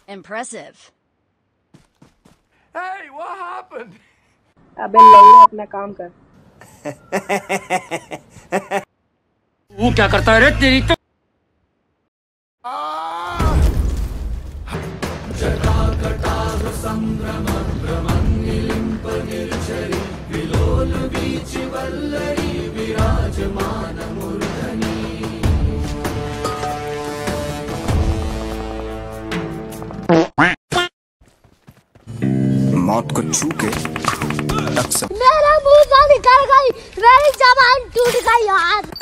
Impressive. Hey, what happened? अबे लौड़ा अपना काम कर। वो क्या करता है रे तेरी तो मौत को छू के मेरा मुंह से निकल गई, मेरी जबान टूट गई यार।